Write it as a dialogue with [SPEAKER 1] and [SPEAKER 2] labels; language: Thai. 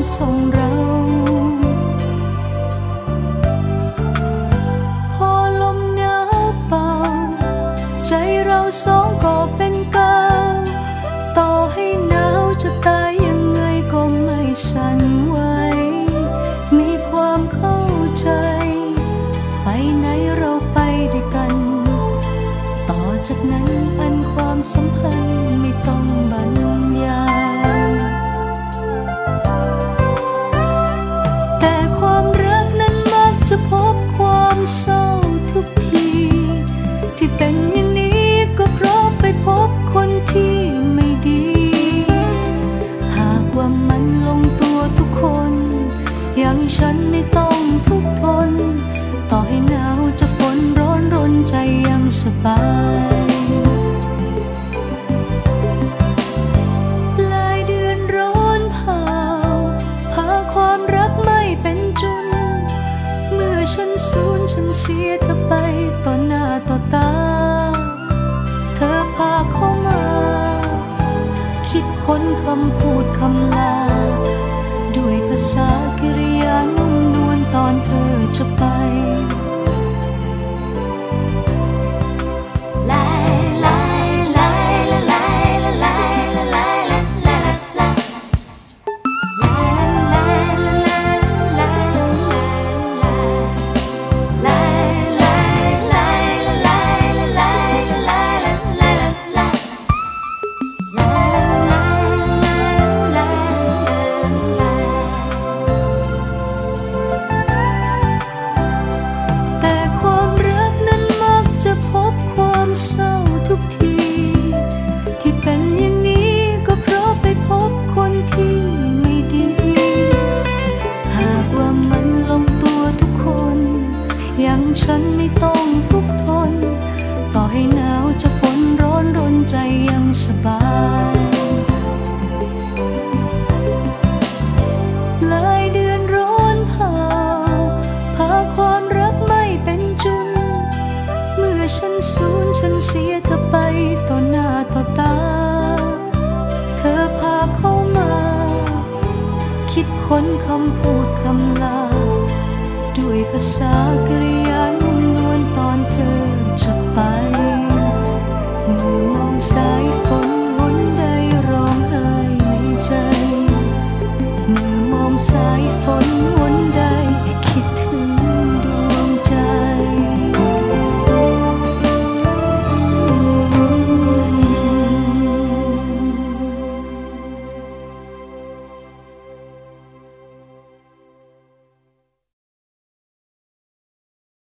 [SPEAKER 1] ส่งเราพอลมหนาวเป่าใจเราสองก็เป็นกาต่อให้หนาวจะตายยังไงก็ไม่สั่นไหวมีความเข้าใจไปไหนเราไปด้วยกันต่อจากนั้นอันความสัมพันธ์ไม่ต้องบรรยายแต่ความรักนั้นมักจะพบความเศร้าทุกทีที่เป็นอย่างนี้ก็เพราะไปพบคนที่ไม่ดีหากว่ามันลงตัวทุกคนอย่างฉันไม่ต้องทุกข์ทนต่อให้หนาวจะฝนร้อนรนใจยังสบายปลายเดือนร้อนเผาพาความรักไม่เป็นจุนเมื่อฉันสูญฉันเสียเธอไปต่อหน้าต่อตาเธอพาเข้ามาคิดค้นคำพูดคำลาด้วยภาษากิริยานุ่มนวลตอนเธอจะไปเศร้าทุกทีที่เป็นอย่างนี้ก็เพราะไปพบคนที่ไม่ดีหากว่ามันลงตัวทุกคนอย่างฉันไม่ต้องทุกข์ทนต่อให้หนาวจะฝนร้อนรนใจยังสบายปลายเดือนร้อนเผาพาความรักไม่เป็นจุนเมื่อฉันสูญฉันเสียเธอไปต่อหน้าต่อตาเธอพาเข้ามาคิดค้นคำพูดคำลาด้วยภาษากริยา